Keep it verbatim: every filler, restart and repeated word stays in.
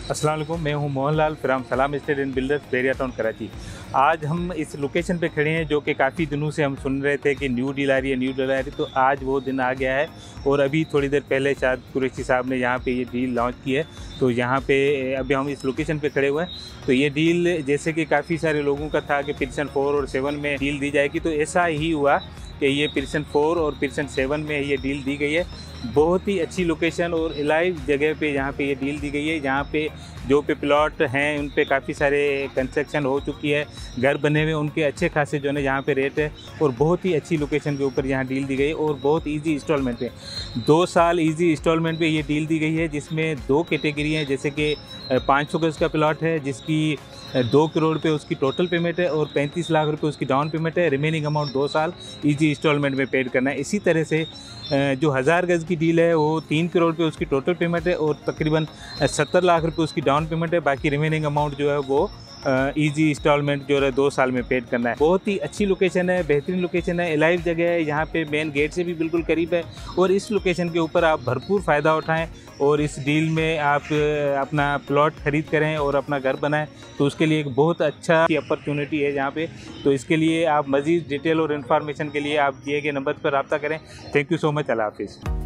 अस्सलाम वालेकुम, मैं हूं Mohanlal from Salam estate and builders, Bahria town, Karachi. आज हम इस लोकेशन पे खड़े हैं जो कि काफ़ी दिनों से हम सुन रहे थे कि न्यू डील आ रही है, न्यू डील आ रही है। तो आज वो दिन आ गया है और अभी थोड़ी देर पहले शायद कुरैशी साहब ने यहाँ पे ये डील लॉन्च की है। तो यहाँ पे अभी हम इस लोकेशन पे खड़े हुए हैं। तो ये डील जैसे कि काफ़ी सारे लोगों का था कि पिर्सन फोर और सेवन में डील दी जाएगी, तो ऐसा ही हुआ कि ये पिर्सन फोर और पिर्सन सेवन में ये डील दी गई है। बहुत ही अच्छी लोकेशन और लाइव जगह पे यहाँ पे ये डील दी गई है। यहाँ पे जो पे प्लॉट हैं उन पे काफ़ी सारे कंस्ट्रक्शन हो चुकी है, घर बने हुए, उनके अच्छे खासे जो है यहाँ पे रेट है और बहुत ही अच्छी लोकेशन के ऊपर यहाँ डील दी गई है और बहुत इजी इंस्टॉलमेंट पे, दो साल इजी इंस्टॉलमेंट पे ये डील दी गई है, जिसमें दो कैटेगरी हैं। जैसे कि पाँच सौ गज का प्लॉट है जिसकी दो करोड़ पे उसकी टोटल पेमेंट है और पैंतीस लाख रुपए उसकी डाउन पेमेंट है। रिमेनिंग अमाउंट दो साल इजी इंस्टॉलमेंट में पेड करना है। इसी तरह से जो हज़ार गज़ की डील है वो तीन करोड़ पे उसकी टोटल पेमेंट है और तकरीबन सत्तर लाख रुपए उसकी डाउन पेमेंट है। बाकी रिमेनिंग अमाउंट जो है वो इजी इंस्टॉलमेंट जो है दो साल में पेड करना है। बहुत ही अच्छी लोकेशन है, बेहतरीन लोकेशन है, लाइव जगह है, यहाँ पे मेन गेट से भी बिल्कुल करीब है और इस लोकेशन के ऊपर आप भरपूर फ़ायदा उठाएं और इस डील में आप अपना प्लॉट खरीद करें और अपना घर बनाएं। तो उसके लिए एक बहुत अच्छा अपॉर्चुनिटी है यहाँ पे। तो इसके लिए आप मज़ीद डिटेल और इन्फॉर्मेशन के लिए आप दिए गए नंबर पर रब्ता करें। Thank you so much. Allah हाफिज़।